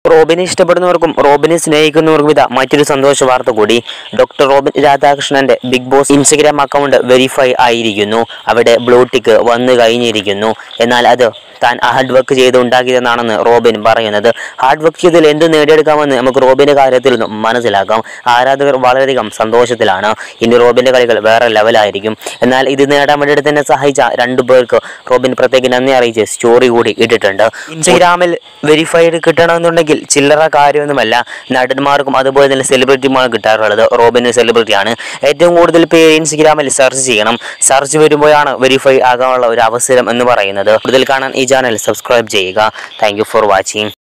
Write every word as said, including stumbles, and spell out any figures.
റോബിനെ ഇഷ്ടപ്പെടുന്നവർക്കും റോബിനെ സ്നേഹിക്കുന്നവർക്കും ഇതാ മറ്റൊരു സന്തോഷ വാർത്ത കൂടി. ഡോക്ടർ റോബിൻ രാധാകൃഷ്ണന്റെ Big Boss Instagram account verify ആയിരിക്കുന്നു. അവിടെ ബ്ലൂ ടിക്ക് വന്നു കഴിഞ്ഞിരിക്കുന്നു. എന്നാൽ അത് താൻ ഹാർഡ് വർക്ക് ചെയ്ത് ഉണ്ടാക്കിയതെന്നാണെന്ന് റോബിൻ പറയുന്നത്. ഹാർഡ് വർക്ക് ചെയ്തതിൽ എന്ത് നേടിയെടുക്കാമെന്ന് നമുക്ക് റോബിന്റെ കാര്യത്തിൽ നിന്നും മനസ്സിലാക്കാം. ആരാധകർ വളരെയധികം സന്തോഷത്തിലാണ്. ഇനി റോബിന്റെ കളികൾ വേറെ ലെവലായിരിക്കും. എന്നാൽ ഇത് നേടാൻ വേണ്ടിയിട്ട് തന്നെ സഹായിച്ച രണ്ടു പേർക്ക് റോബിൻ പ്രത്യേക നന്ദി അറിയിച്ച് സ്റ്റോറി കൂടി ഇട്ടിട്ടുണ്ട്. ഇൻസ്റ്റഗ്രാമിൽ വെരിഫൈഡ് കിട്ടണമെന്നുണ്ടെങ്കിൽ ചില്ലറ കാര്യമൊന്നുമല്ല. നടന്മാർക്കും അതുപോലെ തന്നെ സെലിബ്രിറ്റിമാർക്കും കിട്ടാറുള്ളത്. റോബിൻ സെലിബ്രിറ്റിയാണ്. ഏറ്റവും കൂടുതൽ പേര് ഇൻസ്റ്റഗ്രാമിൽ സെർച്ച് ചെയ്യണം. സെർച്ച് വരുമ്പോഴാണ് വെരിഫൈ ആകാനുള്ള ഒരു അവസരം എന്ന് പറയുന്നത്. കൂടുതൽ കാണാൻ ഈ ചാനൽ സബ്സ്ക്രൈബ് ചെയ്യുക. Thank you for watching.